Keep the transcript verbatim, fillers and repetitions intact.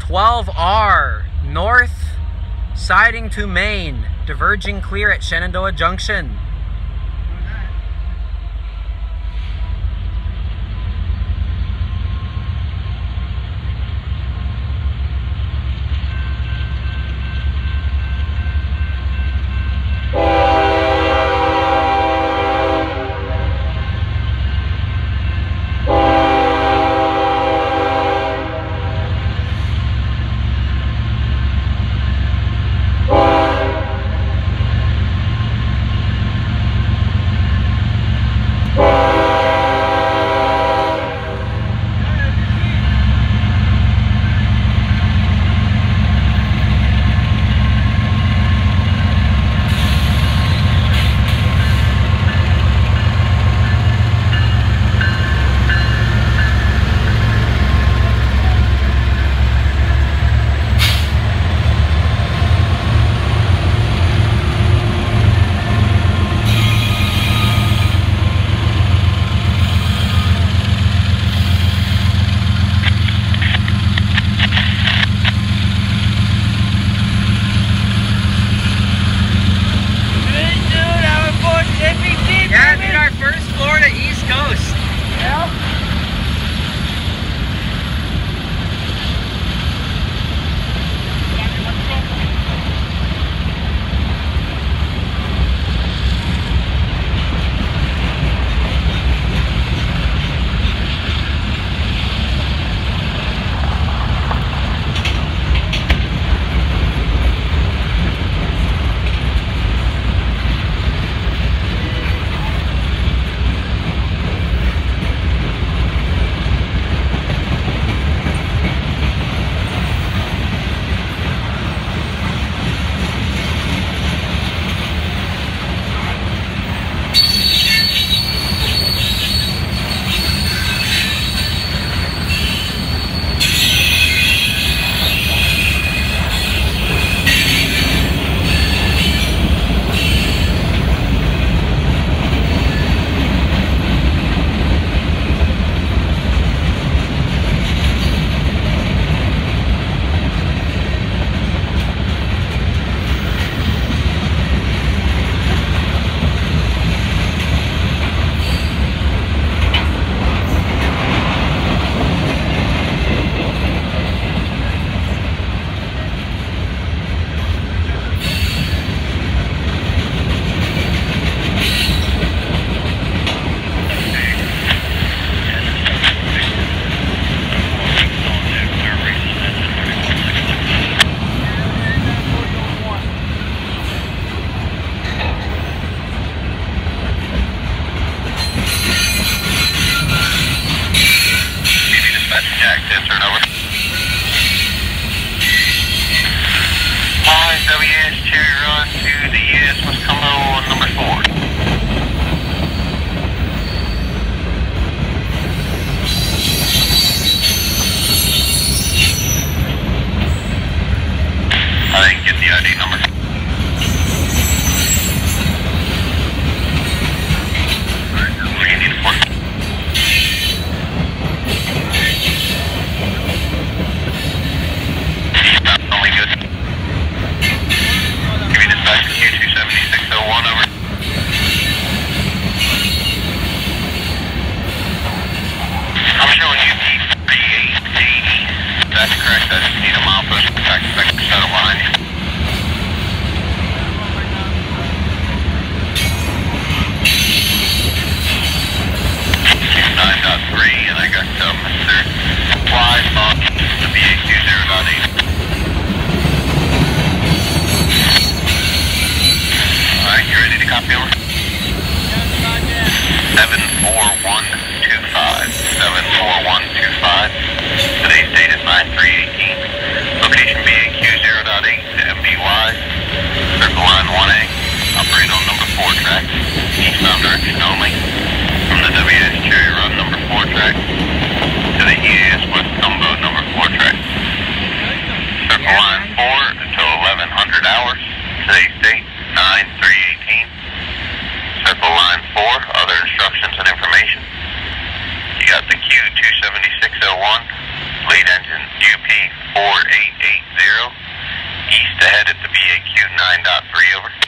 twelve R, north, siding to main, diverging clear at Shenendoah Junction. seven four one two five. seven four one two five. Today's date is nine three eighteen. Location B A Q zero point eight to M B Y. Circle line one A. Operate on number four track. Eastbound direction only. From the W S Cherry Run number four track to the E A S West Combo number four track. Circle line four until eleven hundred hours. Today's date nine three eighteen. Circle line four, other instructions and information. You got the Q two seventy-six oh one, lead engine U P four eight. East ahead at the B A Q nine point three, over.